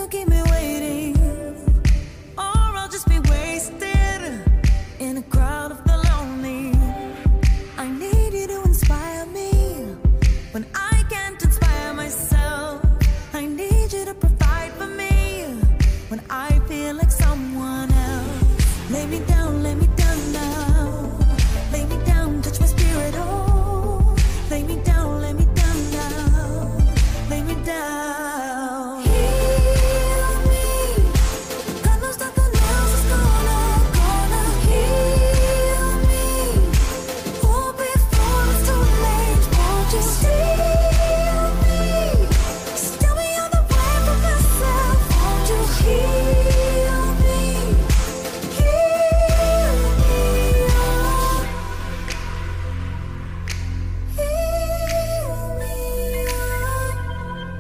gonna keep me waiting, or I'll just be wasted in a crowd of the lonely. I need you to inspire me when I can't inspire myself. I need you to provide for me when I feel like someone else. Lay me down now. Lay me down, touch my spirit, oh. Lay me down now. Lay me down. Heal me. God knows nothing else is gonna heal me. Oh, before it's too late, won't you steal me? Steal me on the way from myself. Won't you heal me? Heal me, oh. Heal me, oh.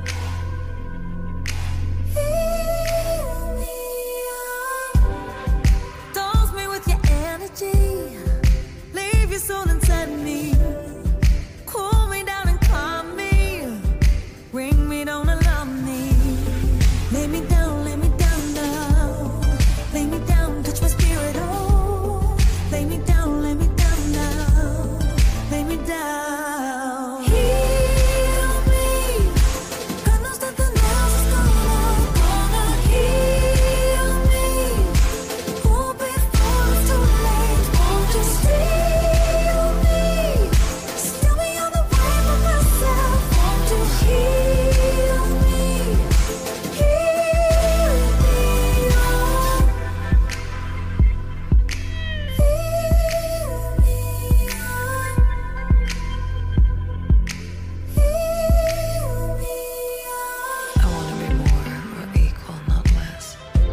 Heal me, oh. Dose me with your energy. Leave your soul inside me. Cool me down and calm me. Bring me down and love me. Lay me down now. Lay me down, touch my spirit, oh. Lay me down now. Lay me down. Heal me. God knows nothing else is gonna heal me. Oh, before it's too late, won't you steal me? Steal me on the way from myself. Won't you heal me? Heal me, oh. Heal me, oh. Heal me, oh. I wanna be more or equal, not less.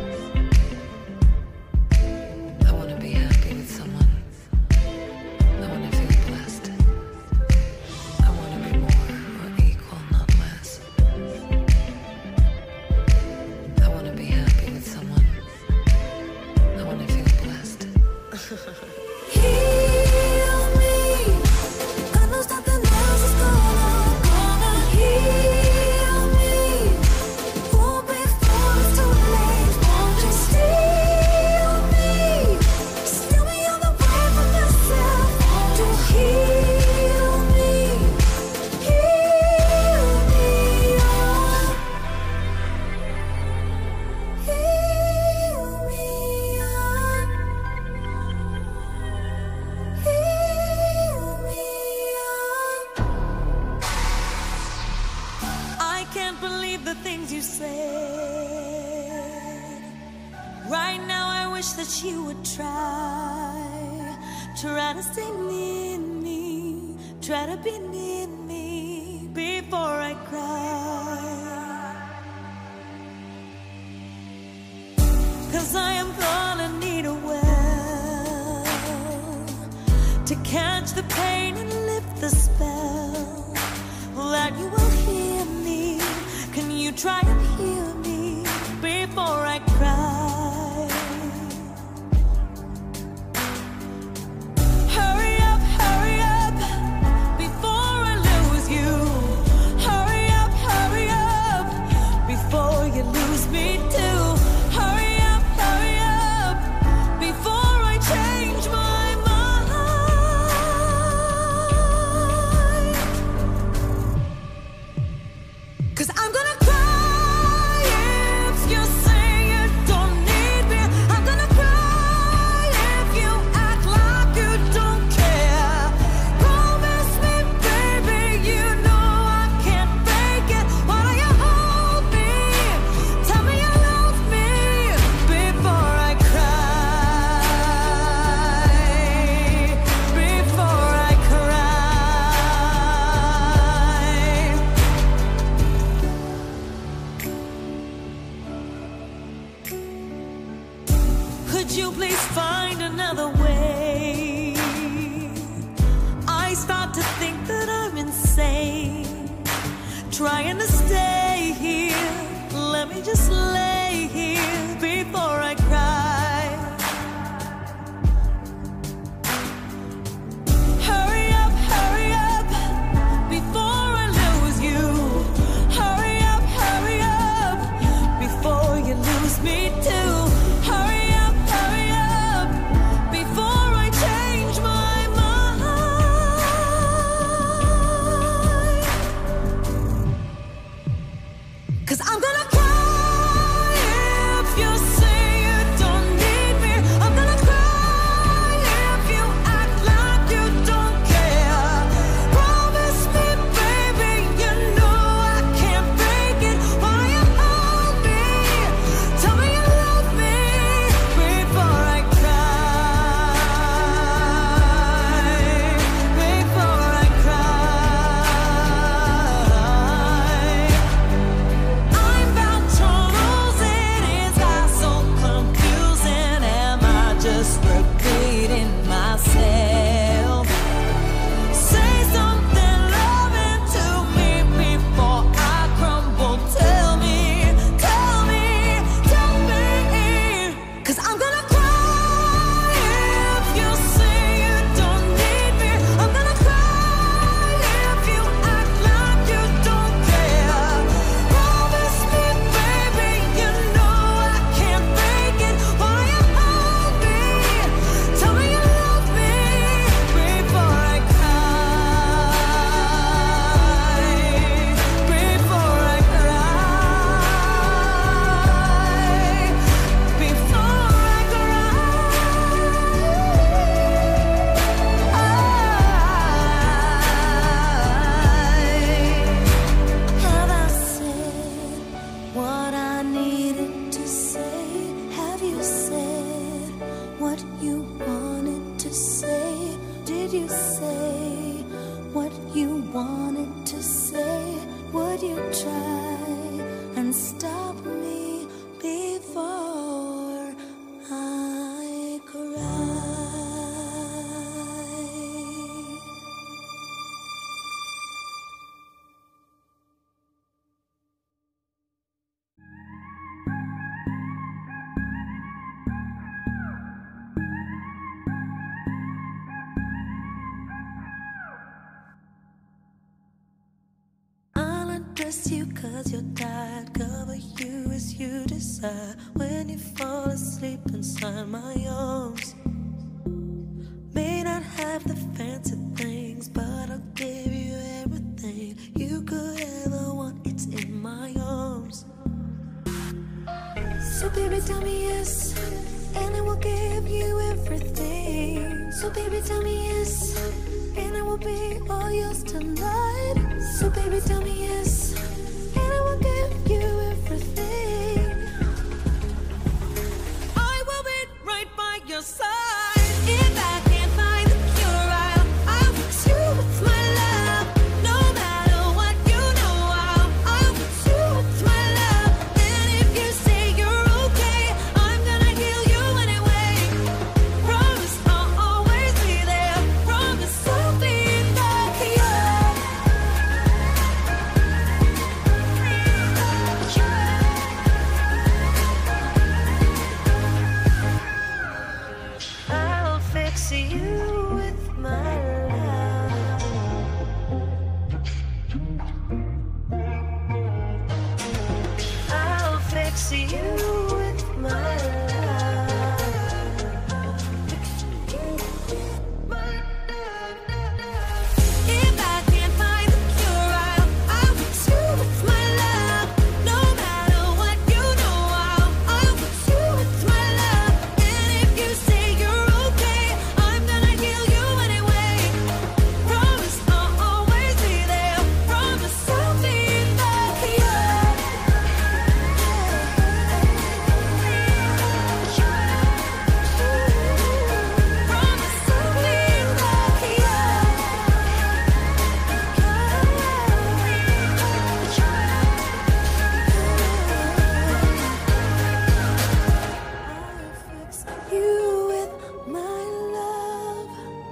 I wanna be happy with someone. I wanna feel blessed. I wanna be more or equal, not less. I wanna be happy with someone. I wanna feel blessed. Heal me. God knows nothing else is gonna heal me. Oh, before it's too late, won't you steal me? Steal me on the way from myself. Won't you heal me? Heal me, oh. Heal me, oh. Heal me, oh. I can't believe the things you said. Right now I wish that you would try to stay near me, try to be near me before I cry. 'Cause I am gonna need a well to catch the pain and lift the spell. That you will hear me. Can you try and hear me before I cry? Hurry up before I lose you. Hurry up before you lose me too. Hurry up before I change my mind. 'Cause I'm gonna cry if you say you don't need me. I'm gonna cry if you act like you don't care. Promise me, baby, you know I can't fake it. Why don't you hold me? Tell me you love me before I cry. Before I cry. Could you please find another way? I start to think that I'm insane, trying to stay here. Let me just lay here before I cry. Hurry up before I lose you. Hurry up before wanted to say, would you try and stop me before I cry? Dress you cause you're tired, cover you as you decide. When you fall asleep inside my arms, may not have the fancy things, but I'll give you everything you could ever want. It's in my arms. So baby tell me yes, and I will give you everything. So baby tell me yes, and I will be all yours tonight. So baby tell me yes, and I will give you everything. I will be right by your side. If I can't find the cure, I'll fix you with my love. No matter what, you know I'll fix you with my love. And if you say you're okay, I'm gonna heal you anyway. Promise I'll always be there. Promise I'll be there for you. I'll fix you with my love. I'll fix you with my love. If I can't find the cure, I'll fix you with my love. No matter what, you know I'll fix you with my love. And if you say you're okay, I'm gonna heal you anyway. Promise I'll always be there. Promise I'll be there for you. Promise I'll be there for you. I'll fix you with my love.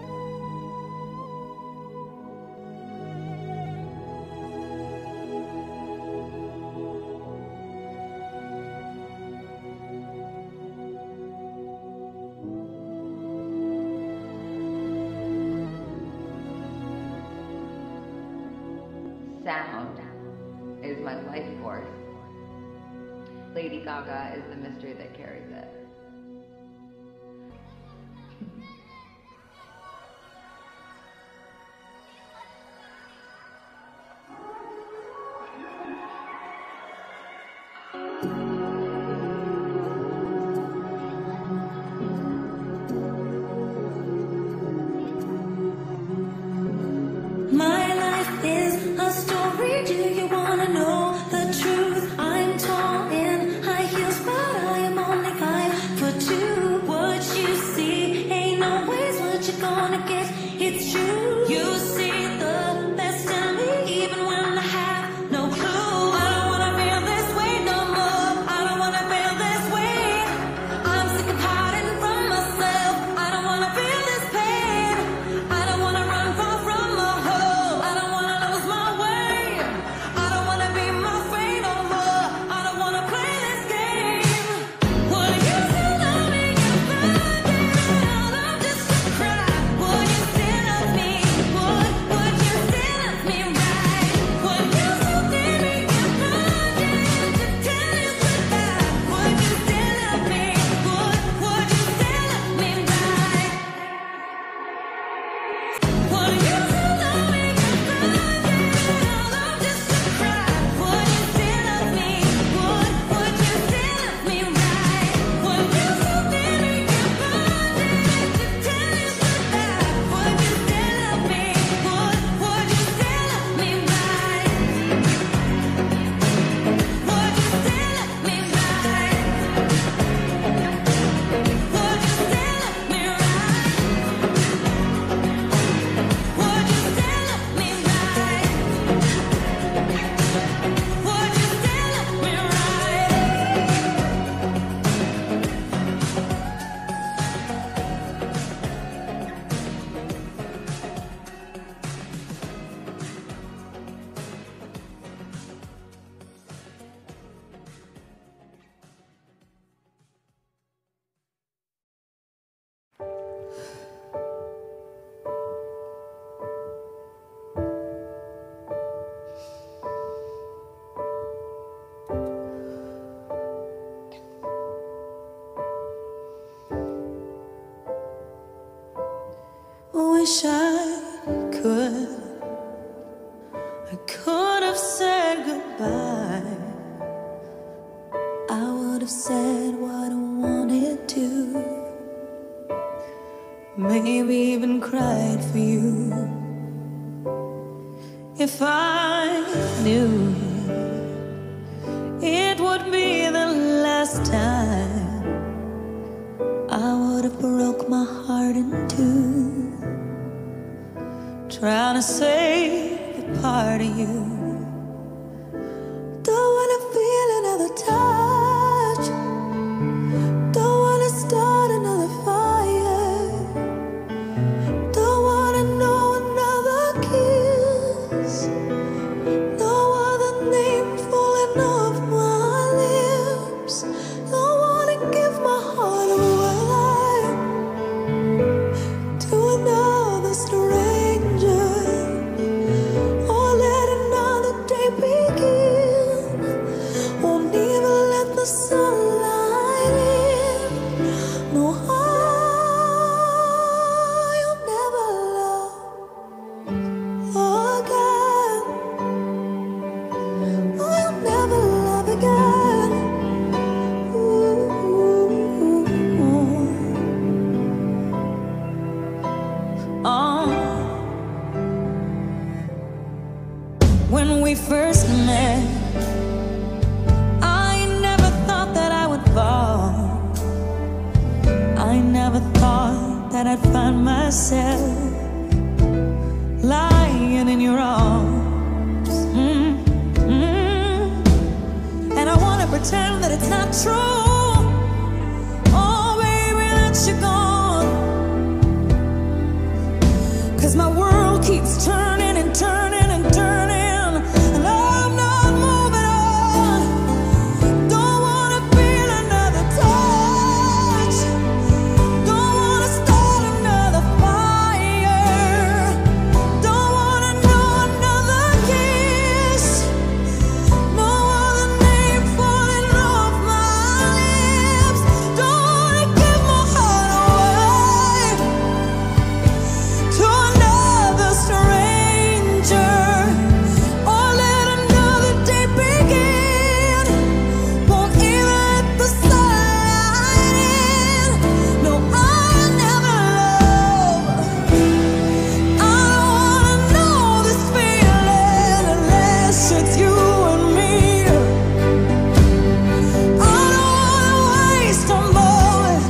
Sound is my life force. Lady Gaga is the mystery that carries it. My life is a story. Do you wanna know the truth? I'm tall in high heels, but I am only 5 wish I could. I could have said goodbye. I would have said what I wanted to. Maybe even cried for you. If I knew it would be the last time, I would have broke my heart in two, trying to save a part of you. Don't wanna feel another touch. Don't wanna start another fire. Don't wanna know another kiss. No other name falling off my lips. Don't wanna give my heart away to another stranger, or let another day begin. Won't even let the sunlight in. No, I'll never love again. I'll never love again. When we first met, I never thought that I would fall. I never thought that I'd find myself lying in your arms. And I wanna pretend that it's not true. Oh, baby, that you're gone. 'Cause my world keeps turning and turning and turning, and I'm not moving on. Don't wanna feel another touch. Don't wanna start another fire. Don't wanna know another kiss. No other name falling off my lips. Don't wanna give my heart away to another stranger, or let another day begin. Won't even let the sunlight in. No, I'll never love. I don't wanna know this feeling unless it's you and me. I don't wanna waste a moment.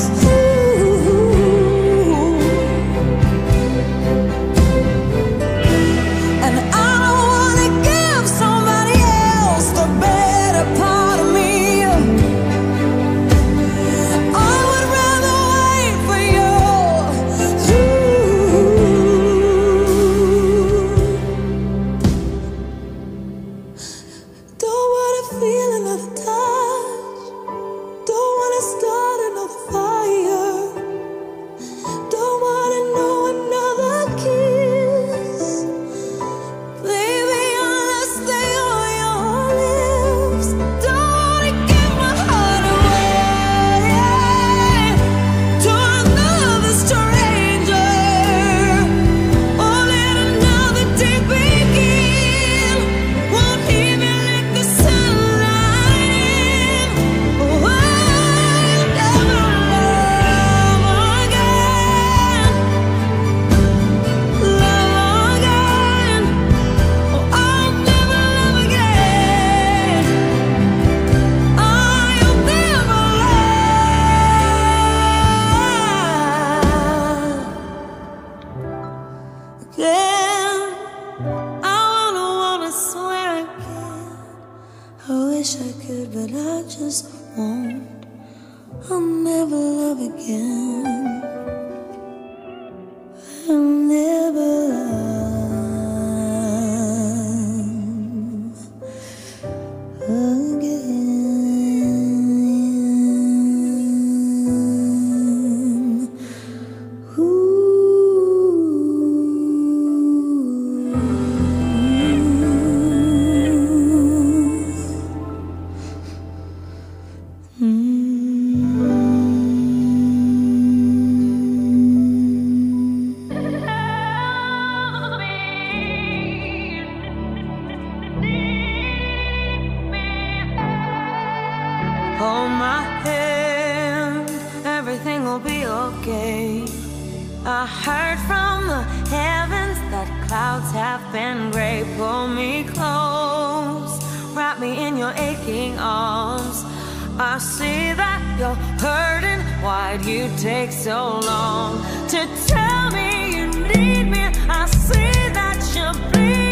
And I don't wanna give somebody else the better part of me. I would rather wait for you. Don't wanna feel another touch. Don't wanna start another fire. Don't wanna know another kiss. Baby, unless they are your lips. Don't wanna give my heart away to another stranger, or let another day begin. Won't even let the sunlight in. Oh, I'll never love again. Love again. Oh, I'll never love again. I'll never love again. I wanna swear again. I wish I could, but I just won't. I'll never love again. I'll never love again. Ooh. my hand, everything will be okay. I heard from the heavens that clouds have been gray. Pull me close, wrap me in your aching arms. I see that you're hurting. Why'd you take so long to tell me you need me? I see that you're bleeding.